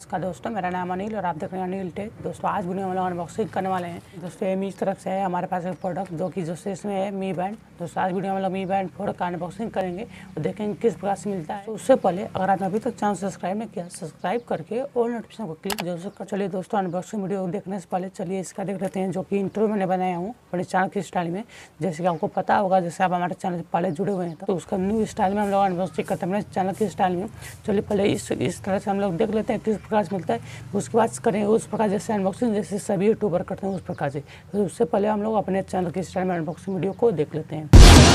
नमस्कार दोस्तों, मेरा नाम अनिल और आप देख रहे हैं अनिल टेक। दोस्तों आज वीडियो में हम लोग अनबॉक्सिंग करने वाले हैं। दोस्तों ये मी तरफ से है हमारे पास एक प्रोडक्ट जो कि इसमें है मी बैंड। दोस्तों आज वीडियो में हम लोग मी बैंड 4 का अनबॉक्सिंग करेंगे और देखेंगे किस प्रकार से मिलता है। तो उससे पहले अगर आपने अभी तक चैनल सब्सक्राइब नहीं किया, सब्सक्राइब करके ऑल नोटिफिकेशन को क्लिक जरूर कर। चलिए दोस्तों अनबॉक्सिंग वीडियो देखने से पहले चलिए इसका देख लेते हैं, जो कि इंट्रो मैंने बनाया हूँ अपने चैनल की स्टाइल में। जैसे कि आपको पता होगा, जैसे आप हमारे चैनल से पहले जुड़े हुए हैं तो उसका न्यू स्टाइल में हम लोग अनबॉक्सिंग करते हैं अपने चैनल की स्टाइल में। चलिए पहले इस तरह से हम लोग देख लेते हैं किस प्रकार से मिलता है, उसके बाद करें उस प्रकार जैसे अनबॉक्सिंग जैसे सभी यूट्यूबर करते हैं उस प्रकार से। तो उससे पहले हम लोग अपने चैनल के स्टाइल में अनबॉक्सिंग वीडियो को देख लेते हैं।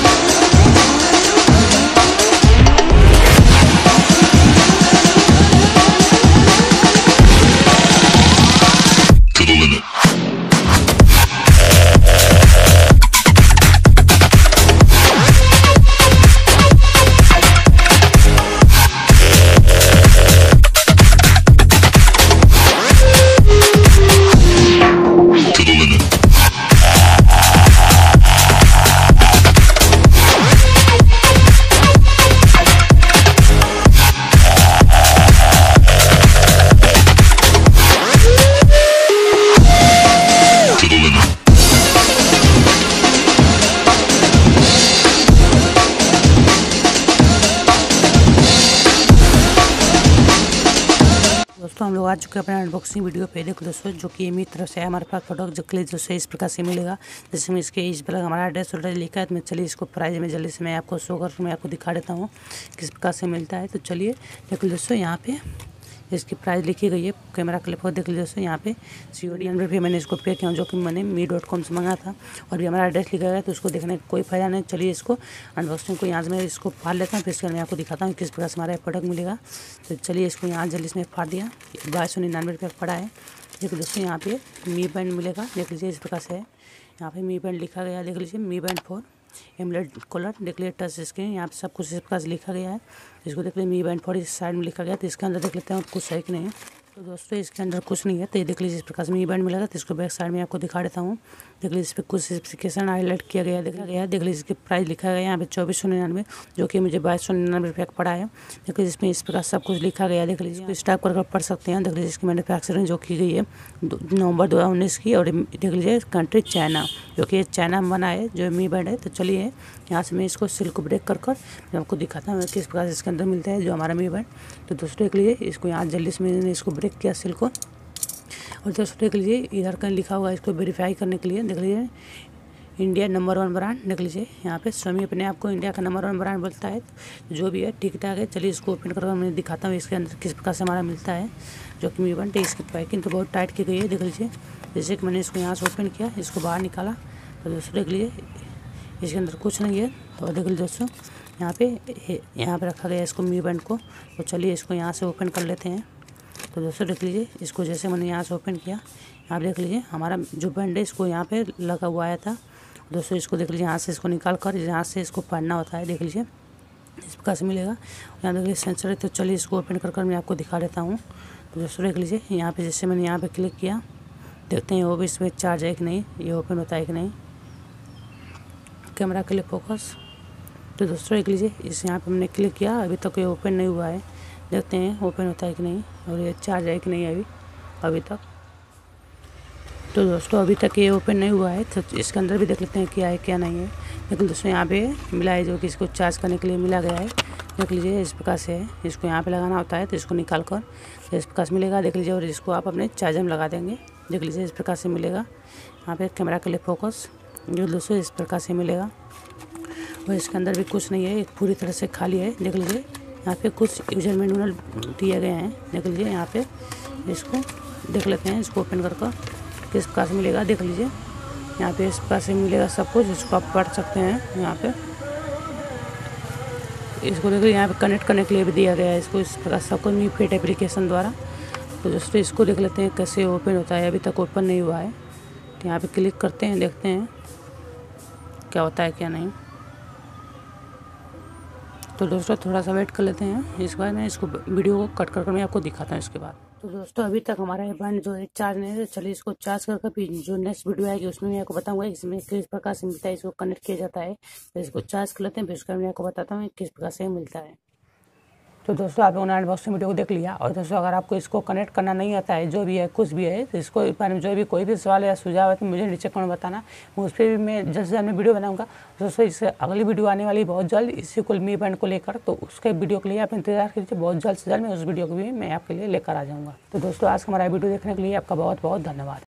दोस्तों हम लोग आ चुके हैं अपने अनबॉक्सिंग वीडियो पे। देखो दोस्तों जो कि मेरी तरफ से है हमारे पास प्रोडक्ट जो कि दोस्तों इस प्रकार से मिलेगा। जैसे मैं इसके इस पर हमारा एड्रेस ऑलरेडी लिखा है, तो मैं चलिए इसको प्राइस में जल्दी से मैं आपको शो कर मैं आपको दिखा देता हूँ किस प्रकार से मिलता है। तो चलिए देखो दोस्तों यहाँ पे इसकी प्राइस लिखी गई है, कैमरा क्लिप को देख लीजिए दोस्तों। यहाँ पे COD 100 रुपये मैंने इसको पे किया, जो कि मैंने me.com से मंगाया था और भी हमारा एड्रेस लिखा गया है, तो उसको देखने का कोई फायदा नहीं। चलिए इसको अनबॉक्सिंग को यहाँ से मैं इसको फाड़ लेता हूँ, फिर इसके मैं आपको दिखाता हूँ किस प्रकार से हमारा प्रोडक्ट मिलेगा। तो चलिए इसको यहाँ जल्दी से मैं फाड़ दिया। 2299 रुपये पड़ा है। देखिए दोस्तों यहाँ पे मी बैंड मिलेगा, देख लीजिए इस प्रकार से है। यहाँ पे मी बैंड लिखा गया है, देख लीजिए मी बैंड 4 एमलेट कलर, देख लीजिए टच स्क्रीन, यहाँ पे सब कुछ इस प्रकार से लिखा गया है। इसको देख लीजिए मी बैंड 4 इस साइड में लिखा गया, तो इसके अंदर देख लेते हैं कुछ है कि नहीं है। तो दोस्तों इसके अंदर कुछ नहीं है, तो ये देख लीजिए इस प्रकार से मी बैंड मिलेगा। तो इसको बैक साइड में आपको दिखा देता हूँ। देख लीजिए इस पर कुछ स्पेसिफिकेशन हाईलाइट किया गया है, देखा गया है। देख लीजिए इसकी प्राइस लिखा गया है यहाँ पे 2499, जो कि मुझे 2299 रुपये का पड़ा है। देख लीजिए इसमें इस प्रकार सब कुछ लिखा गया है। देख लीजिए इस टाइप कर पढ़ सकते हैं। देख लीजिए इसकी मैन्युफैक्चरिंग जो की गई है नवंबर 2019 की, और देख लीजिए कंट्री चाइना, जो कि चाइना में बना है जो मी बैंड है। तो चलिए यहाँ से मैं इसको सिल को ब्रेक कर मैं आपको दिखाता हूँ किस प्रकार से इसके अंदर मिलता है जो हमारा मी बैंड। तो दोस्तों देख लीजिए इसको यहाँ जल्दी से मैंने इसको ब्रेक किया सिल को, और दोस्तों देख लीजिए इधर कहीं लिखा हुआ है इसको वेरीफाई करने के लिए। देख लीजिए इंडिया नंबर 1 ब्रांड, देख लीजिए यहाँ पे स्वामी अपने आप को इंडिया का नंबर 1 ब्रांड बोलता है, जो भी है ठीक ठाक है। चलिए इसको ओपन करके मैं दिखाता हूँ इसके अंदर किस प्रकार से हमारा मिलता है जो कि मी बैंड। इसकी पैकिंग तो बहुत टाइट की गई है, देख लीजिए। जैसे कि मैंने इसको यहाँ से ओपन किया, इसको बाहर निकाला, तो दोस्तों देख लीजिए इसके अंदर कुछ नहीं है। तो देख लीजिए दोस्तों यहाँ पे रखा गया है इसको मी बैंड को। तो चलिए इसको यहाँ से ओपन कर लेते हैं। तो दोस्तों देख लीजिए इसको जैसे मैंने यहाँ से ओपन किया, यहाँ पे देख लीजिए हमारा जो बैंड है इसको यहाँ पे लगा हुआ आया था। दोस्तों इसको देख लीजिए यहाँ से इसको निकाल कर यहाँ से इसको पढ़ना होता है, देख लीजिए इस प्रकार से मिलेगा। यहाँ देख लीजिए सेंसर है, तो चलिए इसको ओपन कर मैं आपको दिखा देता हूँ। तो दोस्तों देख लीजिए यहाँ पे जैसे मैंने यहाँ पे क्लिक किया, देखते हैं वो भी इसमें चार्ज है कि नहीं, ये ओपन होता है कि नहीं। कैमरा के लिए फोकस। तो दोस्तों देख लीजिए इस यहाँ पे हमने क्लिक किया, अभी तक ये ओपन नहीं हुआ है, देखते हैं ओपन होता है कि नहीं और ये चार्ज है कि नहीं अभी तक। तो दोस्तों अभी तक ये ओपन नहीं हुआ है, तो इसके अंदर भी देख लेते हैं क्या है क्या नहीं है। लेकिन दोस्तों यहाँ पे मिला है जो कि इसको चार्ज करने के लिए मिला गया है, देख लीजिए इस प्रकार से है। इसको यहाँ पे लगाना होता है, तो इसको निकाल कर तो इस प्रकार से मिलेगा, देख लीजिए। और इसको आप अपने चार्जर में लगा देंगे, देख लीजिए इस प्रकार से मिलेगा। यहाँ पे कैमरा के लिए फोकस, जो दोस्तों इस प्रकार से मिलेगा। और इसके अंदर भी कुछ नहीं है, एक पूरी तरह से खाली है, देख लीजिए। यहाँ पे कुछ यूजर मैनुअल दिए गए हैं, देख लीजिए। यहाँ पे इसको देख लेते हैं, इसको ओपन कर किस प्रकार से मिलेगा, देख लीजिए। यहाँ पे इस प्रकार से मिलेगा सब कुछ, इसको आप पढ़ सकते हैं। यहाँ पे इसको देखिए यहाँ पे कनेक्ट करने के लिए भी दिया गया है, इसको इस प्रकार सब कुछ मी फिट एप्लीकेशन द्वारा। तो दोस्तों इसको देख लेते हैं कैसे ओपन होता है, अभी तक ओपन नहीं हुआ है। तो यहाँ पे क्लिक करते हैं, देखते हैं क्या होता है क्या नहीं। तो दोस्तों थोड़ा सा वेट कर लेते हैं, इसके बाद मैं इसको वीडियो को कट कर मैं आपको दिखाता हूँ इसके बाद। तो दोस्तों अभी तक हमारा ये बैंड जो है चार्ज नहीं है, चलिए इसको चार्ज करके फिर जो नेक्स्ट वीडियो आएगी उसमें मैं आपको बताऊंगा इसमें किस प्रकार से मिलता है, इसको कनेक्ट किया जाता है। तो इसको चार्ज कर लेते हैं, फिर उसका मैं आपको बताता हूँ किस प्रकार से मिलता है। तो दोस्तों आपने अनबॉक्सिंग वीडियो को देख लिया। और दोस्तों अगर आपको इसको कनेक्ट करना नहीं आता है, जो भी है कुछ भी है, तो इसको इस बारे में जो भी कोई भी सवाल या सुझाव है तो मुझे नीचे कमेंट बताना, उस पर भी मैं जल्द से जल्द वीडियो बनाऊंगा। दोस्तों इससे अगली वीडियो आने वाली बहुत जल्द, इसी को मी बैंड को लेकर, तो उसके वीडियो के लिए आप इंतजार कीजिए। बहुत जल्द से जल्द मैं उस वीडियो को भी मैं आपके लिए लेकर आ जाऊँगा। तो दोस्तों आज का हमारा वीडियो देखने के लिए आपका बहुत बहुत धन्यवाद।